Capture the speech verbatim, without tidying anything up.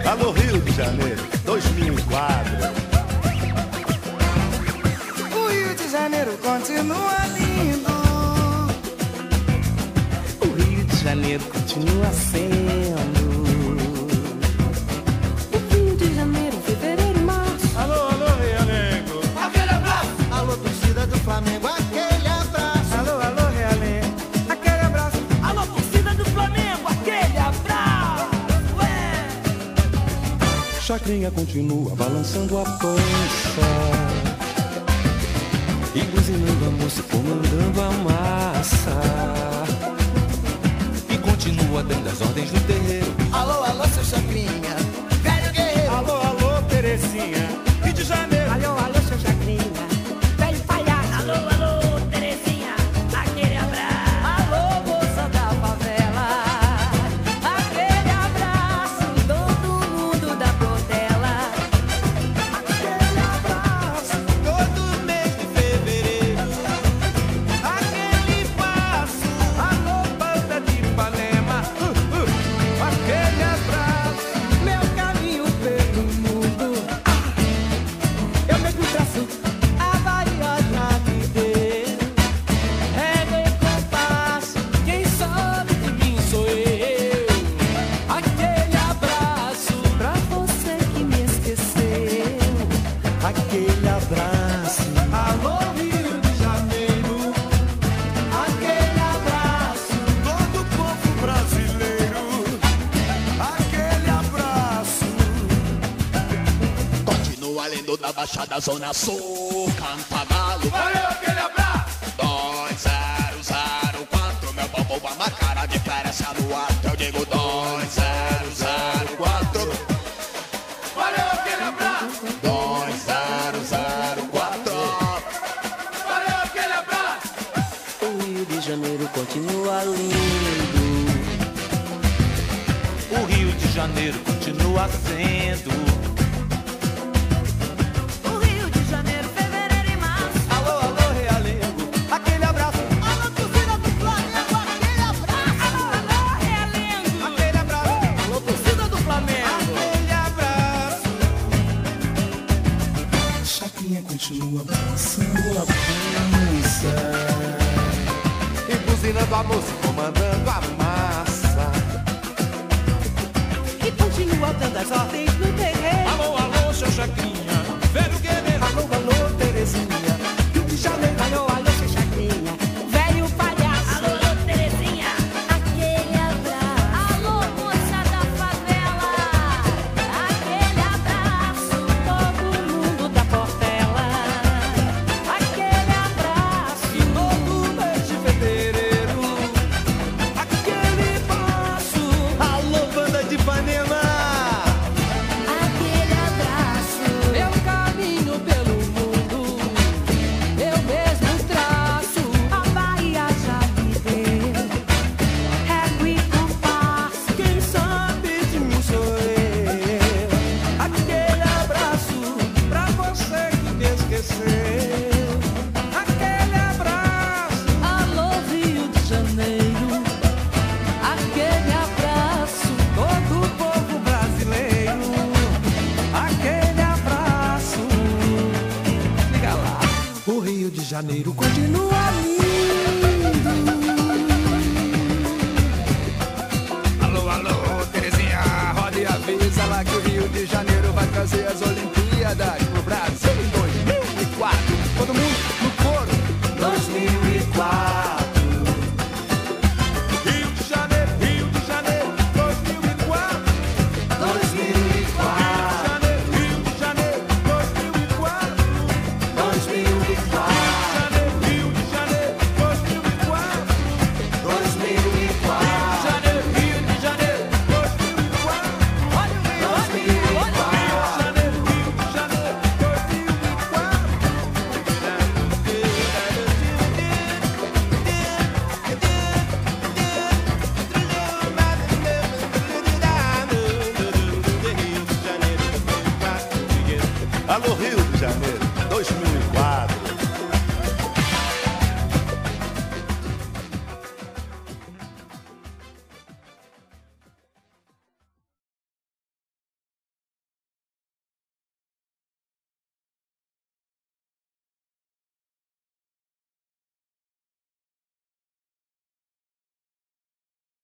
Alô, Rio de Janeiro, dois mil e quatro. O Rio de Janeiro continua lindo. O Rio de Janeiro continua sendo. O Rio de Janeiro, fevereiro e março. Alô, alô, Realengo. Aquele abraço. Alô, torcida do Flamengo, aquele abraço. Alô, alô, Realengo, aquele abraço. Alô, torcida do Flamengo, aquele abraço. Ué. Chacrinha continua balançando a pança e buzinando a moça, comandando a massa. E continua dando as ordens no terreiro. Alô, alô, seu Chacrinha, velho guerreiro. Alô, alô, Terezinha, Rio de Janeiro. Alô, alô, seu Chacrinha, velho palhaço. Alô, alô, Terezinha, aquele abraço. Alô, moça da favela, aquele abraço. Todo mundo da Portela, Aquele abraço, todo mês de fevereiro. Aquele passo, alô, banda de Ipanema. Uh, uh, aquele abraço, meu caminho pelo mundo. Ah, eu mesmo traço a variedade dele. Régua e compasso, quem sabe de mim sou eu. Aquele abraço pra você que me esqueceu. aquele abraço. Alô, Rio de Janeiro, aquele abraço. Todo o povo brasileiro, aquele abraço. Continua lendo da Baixada Zona Sul, Cantagalo. Valeu, aquele abraço. dois zero zero quatro, meu bobo vai uma cara de diferença no alto. Eu digo dois zero zero quatro, Valeu, aquele abraço. dois zero zero quatro. Valeu, aquele abraço. O Rio de Janeiro continua lindo. O Rio de Janeiro continua sendo. O Rio de Janeiro, fevereiro e março. Alô, alô, Realengo, aquele abraço. Alô, torcida do Flamengo, aquele abraço. Alô, Realengo. Aquele abraço. Alô, torcida do Flamengo. Aquele abraço. Chacrinha continua balançando a pança E buzinando a moça, comandando a massa. E continua dando as ordens no terreiro. Alô, alô, seu Chacrinha, velho guerreiro. Alô, alô, Terezinha, Rio de Janeiro. Alô, alô, seu Chacrinha, velho palhaço. Alô, alô, Terezinha, aquele abraço. Alô, moça da favela, aquele abraço. Todo mundo da Portela, aquele abraço. E todo mês de fevereiro, aquele passo. Alô, banda de Ipanema. Aquele abraço, Eu caminho pelo mundo, eu mesmo traço. a Bahia já me deu. Régua e compasso. Quem sabe de mim sou eu. Aquele abraço pra você que me esqueceu. Aquele abraço. Alô, Rio de Janeiro, aquele abraço. Todo o povo brasileiro, aquele abraço. Liga lá, o Rio de Janeiro continua lindo. Alô, alô, Terezinha, roda e avisa lá que o Rio de Janeiro vai trazer as Olimpíadas.